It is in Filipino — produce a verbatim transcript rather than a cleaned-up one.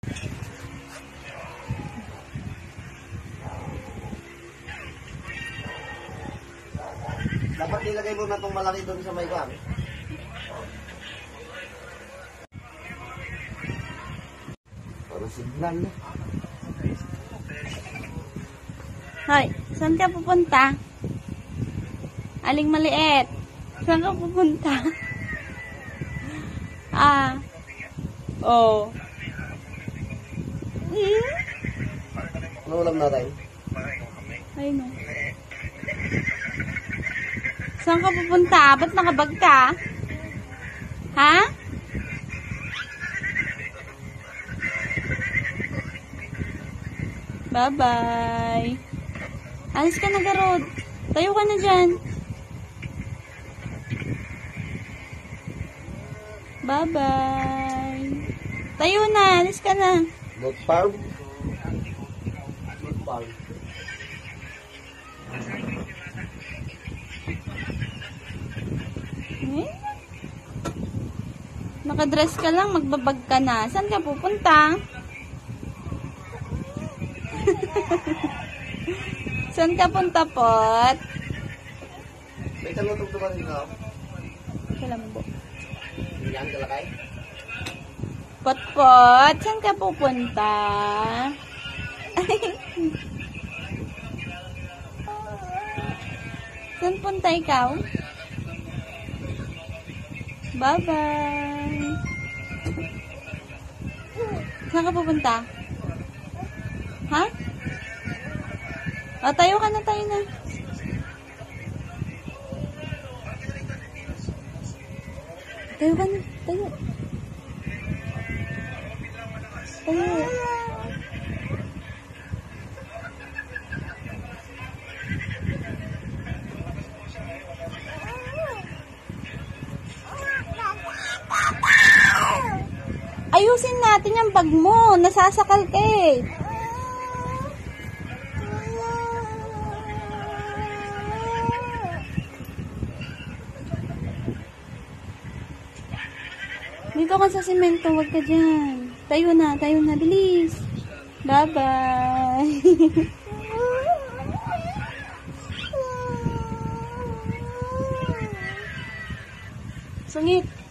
Dapat nilagay mo na itong malaki doon sa may kami. Parang signal na. Hoy, saan ka pupunta? Aling maliit. Saan ka pupunta? Ah. Oh. Hmm? Ano ulam natin? Ay no. Saan ka pupunta? Ba't nakabag ka? Ha? Bye-bye. Alis ka na, Garod. Tayo ka na dyan. Bye-bye. Tayo na. Alis ka na. Goat farm? Goat farm. Eh? Nakadress ka lang, magbabag ka na. Saan ka pupunta? Saan ka punta, Pot? May talutog naman rin ako. Kalambo. Yan, kalakay? Pot, Pot, saan ka pupunta? Saan punta ikaw? Bye-bye. Saan ka pupunta? Ha? O, tayo ka na, tayo na. Tayo ka na, tayo. Tayo. Ayusin natin yung bag mo. Nasasakal ka eh. Dito ka sa semento. Huwag ka dyan. Tayo na. Tayo na. Bilis. Bye-bye. Sungit.